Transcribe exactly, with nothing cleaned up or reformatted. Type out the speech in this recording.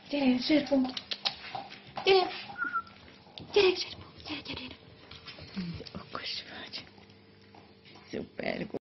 Gyere, Zsirfó! Gyere! Gyere, Zsirfó! Gyere, gyere, gyere! Okos vagy. Szuper.